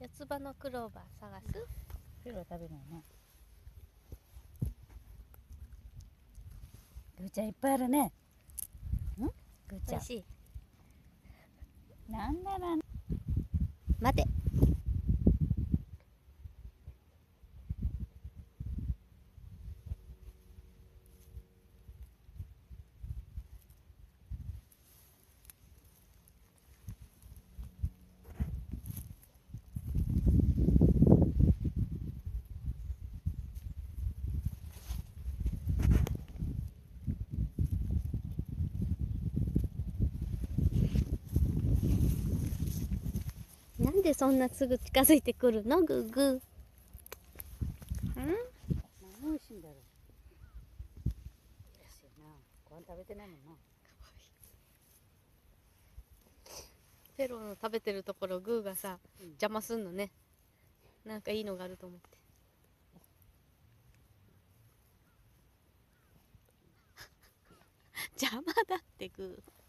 四つ葉のクローバー探す。 ペロは食べないね。ぐーちゃんいっぱいあるね。ん？ぐーちゃん。 美味しい。 なんなら。 待て。なんでそんなすぐ近づいてくるの、グーグー。 何美味しいんだろう。おかしいな。ご飯食べてないもんな。 ペロの食べてるところグーがさ、邪魔すんのね。なんかいいのがあると思って。邪魔だってグー。